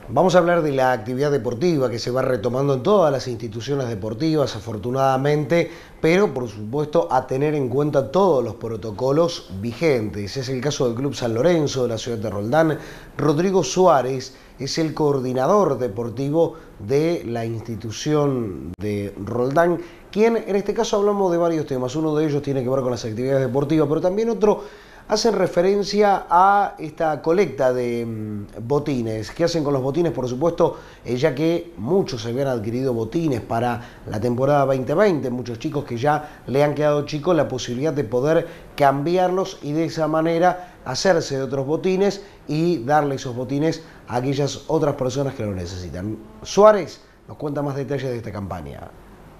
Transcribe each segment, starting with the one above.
Vamos a hablar de la actividad deportiva que se va retomando en todas las instituciones deportivas, afortunadamente, pero por supuesto a tener en cuenta todos los protocolos vigentes. Es el caso del Club San Lorenzo de la ciudad de Roldán. Rodrigo Suárez es el coordinador deportivo de la institución de Roldán, quien en este caso hablamos de varios temas. Uno de ellos tiene que ver con las actividades deportivas, pero también otro hacen referencia a esta colecta de botines. ¿Qué hacen con los botines? Por supuesto, ya que muchos se habían adquirido botines para la temporada 2020, muchos chicos que ya le han quedado chicos, la posibilidad de poder cambiarlos y de esa manera hacerse de otros botines y darle esos botines a aquellas otras personas que lo necesitan. Suárez nos cuenta más detalles de esta campaña.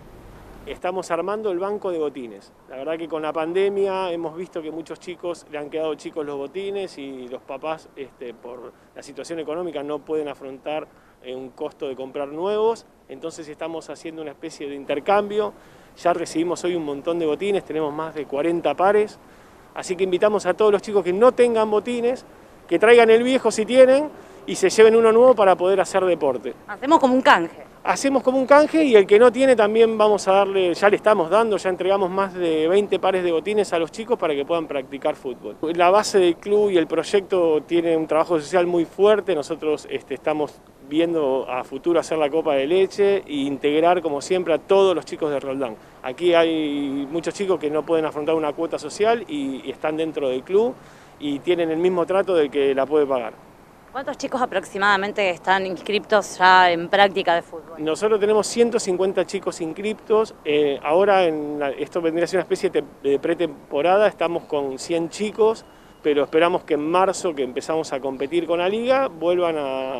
Estamos armando el banco de botines. La verdad que con la pandemia hemos visto que muchos chicos le han quedado chicos los botines y los papás por la situación económica no pueden afrontar un costo de comprar nuevos. Entonces estamos haciendo una especie de intercambio. Ya recibimos hoy un montón de botines, tenemos más de 40 pares. Así que invitamos a todos los chicos que no tengan botines, que traigan el viejo si tienen y se lleven uno nuevo para poder hacer deporte. Hacemos como un canje. Hacemos como un canje y el que no tiene también vamos a darle, ya le estamos dando, ya entregamos más de 20 pares de botines a los chicos para que puedan practicar fútbol. La base del club y el proyecto tiene un trabajo social muy fuerte, nosotros estamos viendo a futuro hacer la copa de leche e integrar como siempre a todos los chicos de Roldán. Aquí hay muchos chicos que no pueden afrontar una cuota social y están dentro del club y tienen el mismo trato del que la puede pagar. ¿Cuántos chicos aproximadamente están inscriptos ya en práctica de fútbol? Nosotros tenemos 150 chicos inscriptos, ahora esto vendría a ser una especie de pretemporada, estamos con 100 chicos, pero esperamos que en marzo, que empezamos a competir con la liga, vuelvan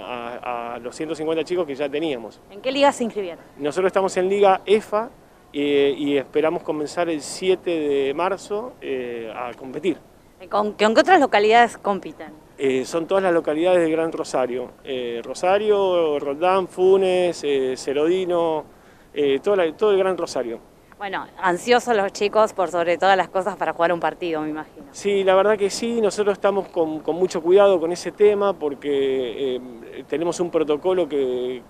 a los 150 chicos que ya teníamos. ¿En qué liga se inscribieron? Nosotros estamos en Liga EFA y esperamos comenzar el 7 de marzo a competir. ¿Con qué otras localidades compiten? Son todas las localidades del Gran Rosario, Rosario, Roldán, Funes, Cerodino, todo el Gran Rosario. Bueno, ansiosos los chicos por sobre todas las cosas para jugar un partido, me imagino. Sí, la verdad que sí, nosotros estamos con mucho cuidado con ese tema porque tenemos un protocolo que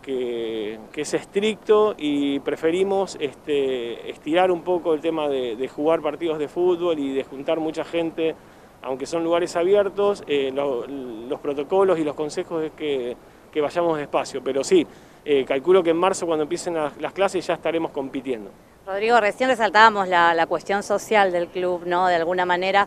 es estricto y preferimos estirar un poco el tema de jugar partidos de fútbol y de juntar mucha gente. Aunque son lugares abiertos, los protocolos y los consejos es que vayamos despacio, pero sí, calculo que en marzo cuando empiecen las clases ya estaremos compitiendo. Rodrigo, recién resaltábamos la cuestión social del club, ¿no? De alguna manera,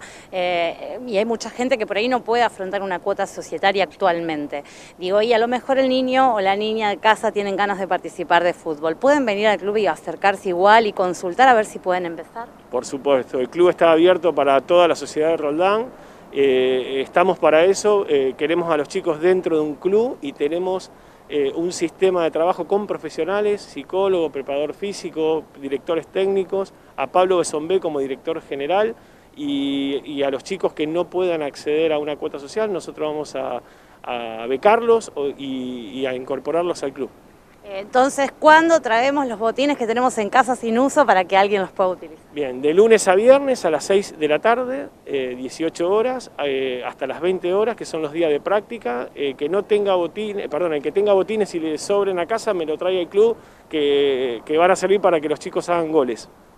y hay mucha gente que por ahí no puede afrontar una cuota societaria actualmente. Digo, y a lo mejor el niño o la niña de casa tienen ganas de participar de fútbol. ¿Pueden venir al club y acercarse igual y consultar a ver si pueden empezar? Por supuesto, el club está abierto para toda la sociedad de Roldán, estamos para eso, queremos a los chicos dentro de un club y tenemos un sistema de trabajo con profesionales, psicólogo, preparador físico, directores técnicos, a Pablo Besombé como director general y a los chicos que no puedan acceder a una cuota social, nosotros vamos a becarlos y a incorporarlos al club. Entonces, ¿cuándo traemos los botines que tenemos en casa sin uso para que alguien los pueda utilizar? Bien, de lunes a viernes a las 6 de la tarde, 18 horas, hasta las 20 horas, que son los días de práctica. Que no tenga botines, perdón, el que tenga botines y le sobren a casa, me lo trae al club, que van a servir para que los chicos hagan goles.